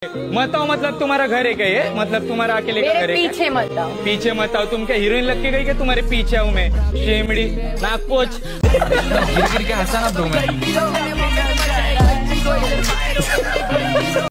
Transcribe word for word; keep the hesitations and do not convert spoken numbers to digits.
मत आओ मतलब तुम्हारा घर है क्या ये? मतलब तुम्हारा अकेले का घर है? पीछे मत आओ। पीछे मत आओ। तुम क्या हीरोइन लग के गई क्या? तुम्हारे पीछे हूँ मैं, शेमड़ी नागपोच। गिर गिर के हंसा ना दो मैं।